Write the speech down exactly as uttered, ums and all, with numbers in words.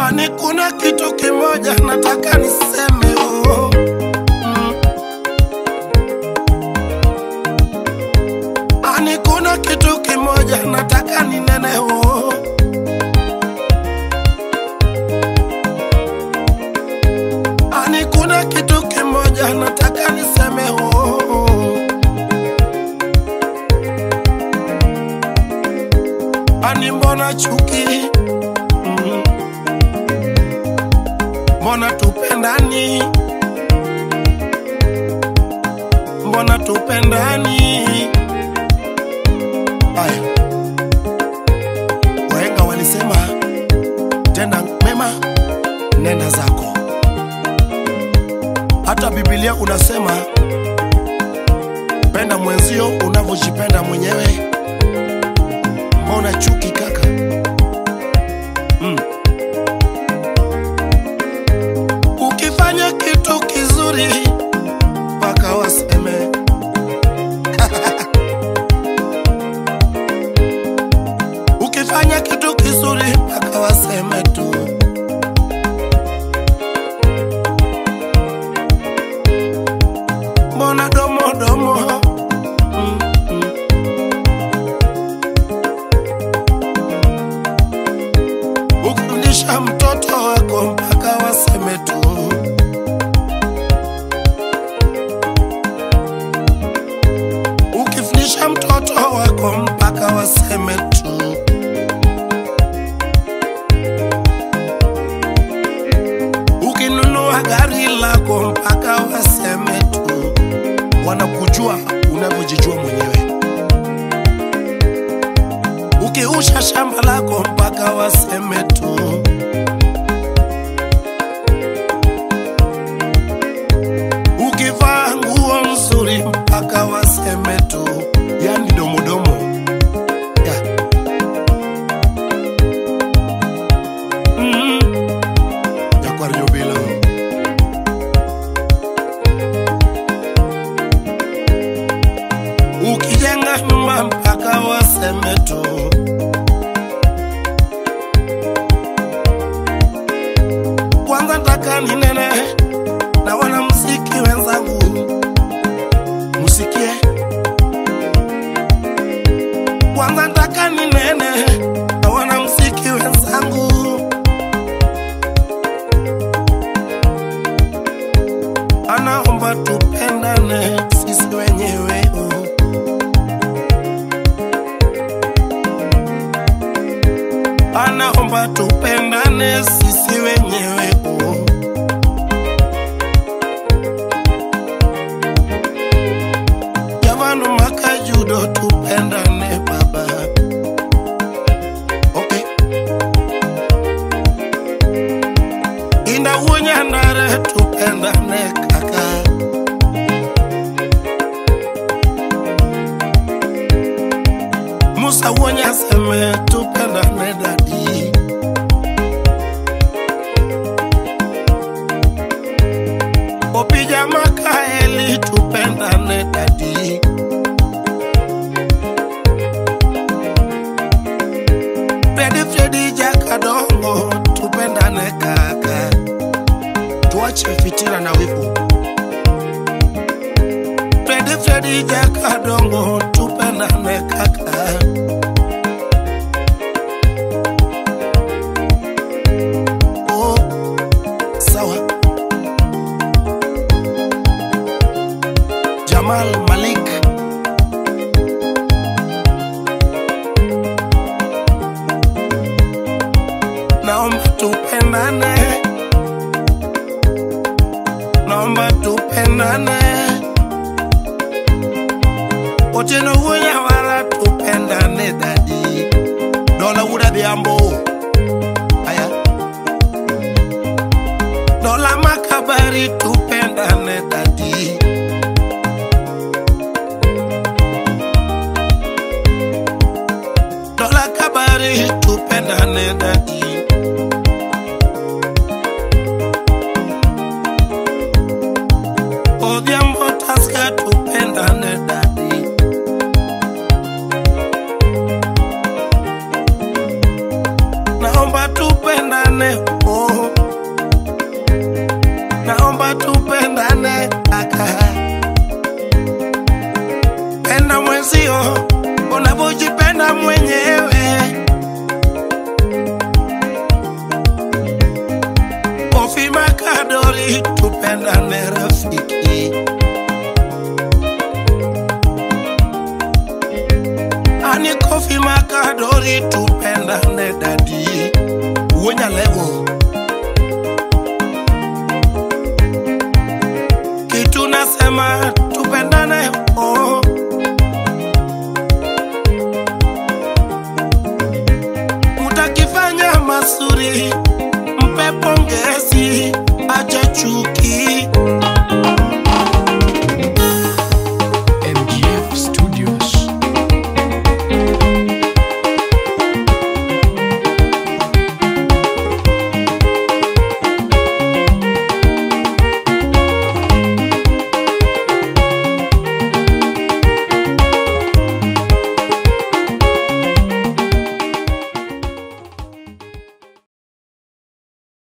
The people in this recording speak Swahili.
Ani kuna kitu kimoja nataka niseme oh. Mm. Ani kuna kitu kimoja nataka ninene oh. Ani kuna kitu kimoja nataka niseme oh. Ani mbona chuki, mm. Mbona tupendani, mbona tupendani. Aya, wahenga walisema tenda mema nenda zako. Hata Biblia unasema penda mwenzio unavyojipenda mwenyewe. Mbona chuki kaka? Mm. Ukifanya kitu kizuri mpaka waseme ukifanya kitu kizuri mpaka waseme tu. Mbona domo domo, mm, mm. Ukifundisha mtoto wako mpaka waseme tu. Ukifundisha mtoto wako mpaka waseme tu. Ukinunua gari lako mpaka waseme tu. Wanakujua unavyojijua mwenyewe. Ukiusha shamba lako mpaka waseme tu. Ukivaa nguo nzuri mpaka waseme tu. Yani domo domo yeah. Mm. Ya kwa Riobila. Ukijenga nyumba mpaka waseme tu. Kwanza nataka ninene na wanamuziki wenzangu, musikie. Kwanza nataka ninene na wanamuziki wenzangu, anaomba tupendane sisi wenyewe oh. Anaomba tupendane sisi wenyewe oh. Jamanu makajudo tupendane baba. Okay. Inda unya nare tupendane kaka. Musa unya seme tupendane dadi. Opija makaeli tupendane dadi. Freddy Freddy Jakadongo tupendane kaka. Tuache fitina na wivu. Freddy Freddy Jakadongo tupendane kaka. Oh, sawa. Jamal Malik, naomba tupendane, naomba tupendane. Oteno unya wara tupendane dadi. Dola uda biambo. Aya. Dola makabari tupendane dadi. Dola kabari tupendane dadi. Odhiambo taska tupendane dadi. Naomba tupendane oh. kitu